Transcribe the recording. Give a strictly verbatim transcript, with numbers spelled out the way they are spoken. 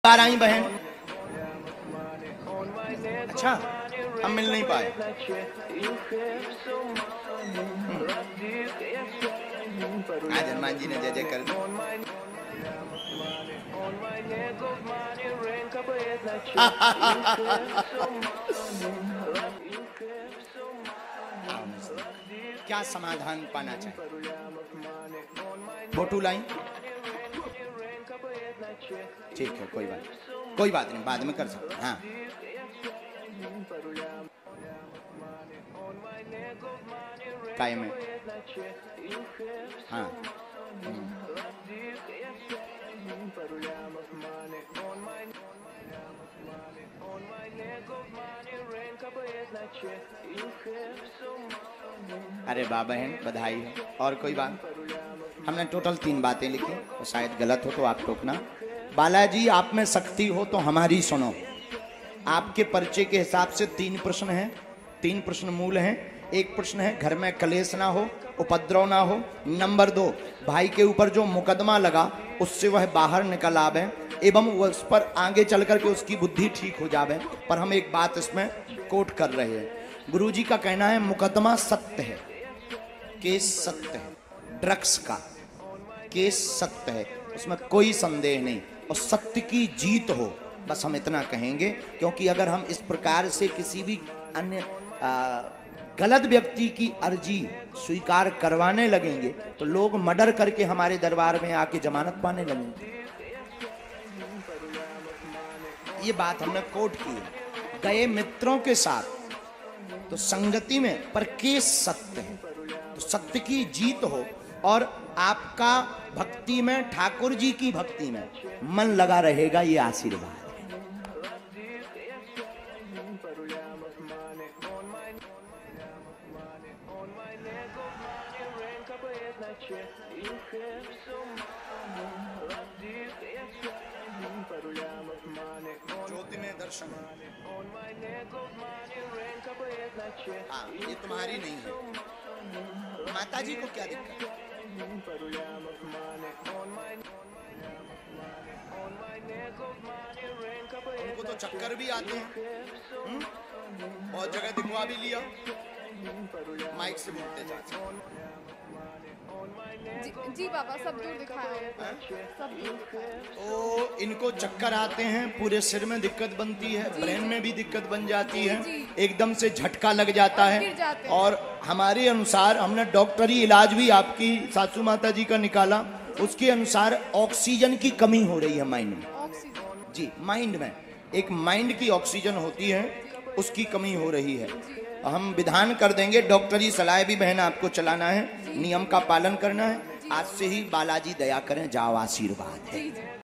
बार आई बहन। अच्छा, हम मिल नहीं पाए। आज हनुमान जी ने जय जय कर दी। क्या समाधान पाना चाहिए? फोटो लाई। ठीक है, कोई बात कोई बात नहीं, बाद में कर सकते हैं। हाँ, कायम है। हाँ, अरे वाह बहन, बधाई है। और कोई बात? हमने टोटल तीन बातें लिखी, तो शायद गलत हो तो आप टोकना। बालाजी, आप में शक्ति हो तो हमारी सुनो। आपके परिचय के हिसाब से तीन प्रश्न हैं, तीन प्रश्न मूल हैं। एक प्रश्न है घर में कलेश ना हो, उपद्रव ना हो। नंबर दो, भाई के ऊपर जो मुकदमा लगा उससे वह बाहर निकल आवे एवं उस पर आगे चल करके उसकी बुद्धि ठीक हो जावे। पर हम एक बात इसमें कोट कर रहे हैं। गुरुजी का कहना है मुकदमा सत्य है, केस सत्य है, ड्रग्स का केस सत्य है, उसमें कोई संदेह नहीं, और सत्य की जीत हो, बस हम इतना कहेंगे। क्योंकि अगर हम इस प्रकार से किसी भी अन्य आ, गलत व्यक्ति की अर्जी स्वीकार करवाने लगेंगे तो लोग मर्डर करके हमारे दरबार में आके जमानत पाने लगेंगे। ये बात हमने कोट की है। गए मित्रों के साथ तो संगति में, पर केस सत्य है, तो सत्य की जीत हो और आपका भक्ति में, ठाकुर जी की भक्ति में मन लगा रहेगा, ये आशीर्वाद है। ज्योति में दर्शन। हाँ, ये तुम्हारी नहीं है। माता जी को क्या दिक्कत? उनको तो चक्कर भी आते हैं, बहुत जगह दिखवा भी लिया, माइक से बोलते जाते। जी, जी बाबा, सब दूर दिखाया है, सब दूर दिखाया। ओ, इनको चक्कर आते हैं, पूरे सिर में दिक्कत बनती है, ब्रेन में भी दिक्कत बन जाती है, एकदम से झटका लग जाता है। और हमारे अनुसार हमने डॉक्टरी इलाज भी आपकी सासू माता जी का निकाला, उसके अनुसार ऑक्सीजन की कमी हो रही है माइंड में। जी, माइंड में एक माइंड की ऑक्सीजन होती है, उसकी कमी हो रही है। हम विधान कर देंगे, डॉक्टरी सलाह भी बहन आपको चलाना है, नियम का पालन करना है। आज से ही बालाजी दया करें, जाओ, आशीर्वाद है।